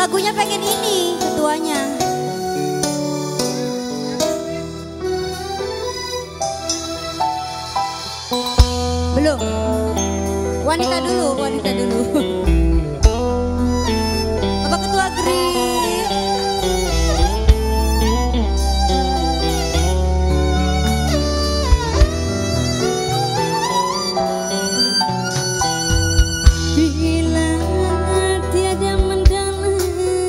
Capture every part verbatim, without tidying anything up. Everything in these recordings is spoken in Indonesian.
lagunya pengen ini ketuanya. Belum. Wanita dulu, wanita dulu. Bapak Ketua Grip. Bila tiada mendalam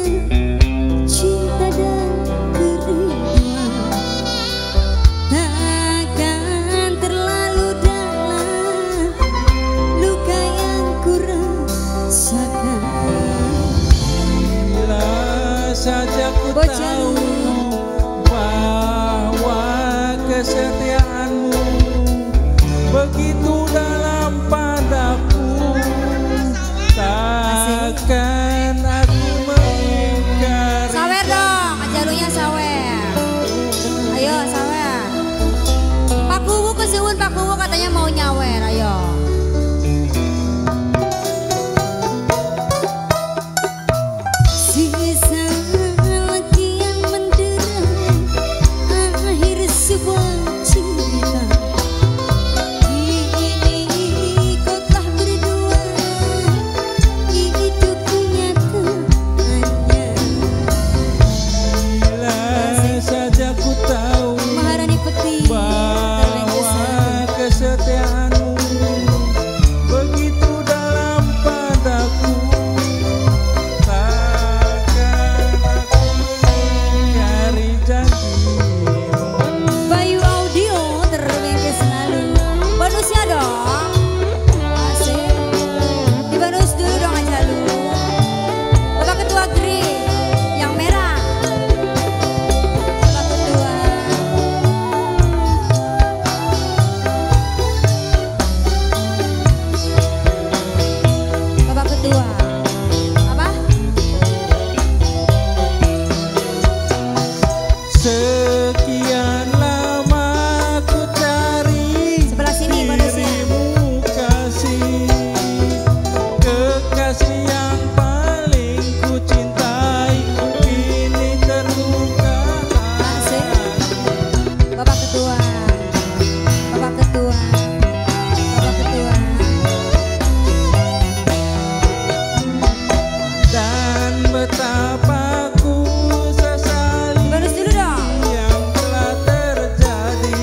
cinta dan kerinduan, takkan terlalu dalam luka yang ku rasakan. Bila saja ku tahu bahwa kesetiaanmu begitu dalam padaku, takkan aku mengingkari. Sawer dong, ajalunya sawer. Ayo sawer. Pak Kuwu kesiun, Pak Kuwu katanya mau nyawer, ayo. Sisa lagi yang mendera akhir sebuah cinta. Kini kau telah berdua, hidup kenyataannya. Bila saja ku tahu Maharani Peti bahwa kesetiaanmu begitu dalam padaku, takkan aku mengingkari janjimu. Bayu Audio terbengke selalu. Bonusnya dong. Asik. Dibonus dulu dong aja lu. Bapak Ketua Grip yang merah. Bapak Ketua. Bapak Ketua. Apa? Sekian lama ku cari Sebelah sini bonusnya. dirimu kasih, kekasih yang paling ku cintai, kini terluka Asik. hati. Bapak Ketua. Bapak Ketua. Bapak Ketua. Dan betapa ku sesali Bonus dulu dong. yang telah terjadi,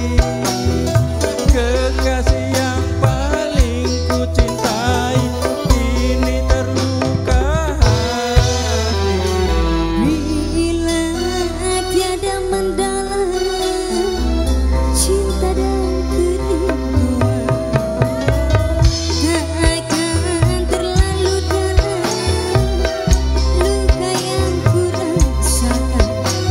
kekasih yang paling ku cintai, kini terluka hati. bila tiada mendalam cinta dan kerinduan, takkan terlalu dalam luka yang ku rasakan.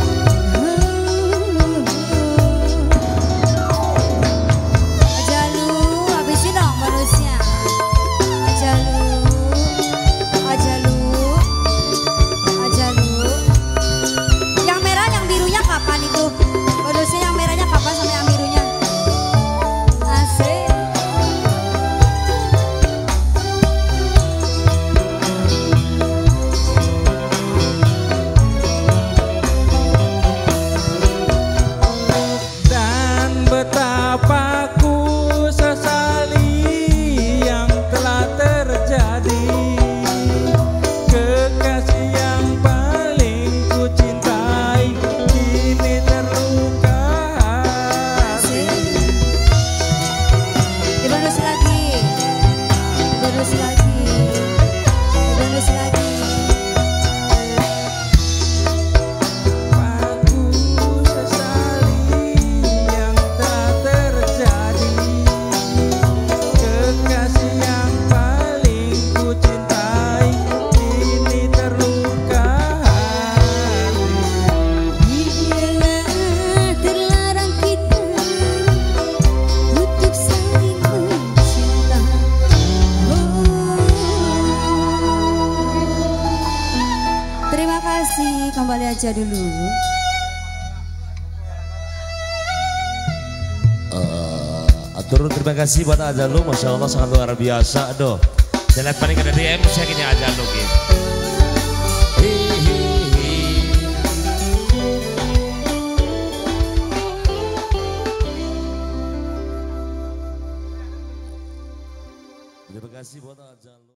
Ajalu, habisin dong bonusnya. Ajalu, ajalu, ajalu. Yang merah, yang birunya kapan itu? Bonusnya yang merahnya kapan sama yang birunya? Asik. Dan betapa ku sesali yang telah terjadi, kekasih yang paling ku cintai, kini terluka hati. Asik. Dibonus lagi. Dibonus lagi. Dibonus lagi. Aku sesali yang telah terjadi, kekasih yang paling ku cintai, kini terluka hati. Bila terlarang kita untuk saling mencinta. Terima kasih, kembali aja dulu. Eh, turun terima kasih buat Ajalu, Masya Allah sangat luar biasa. Aduh, saya lihat paling ada di M C kini Ajalu gitu. Hihi. Terima kasih buat Ajalu.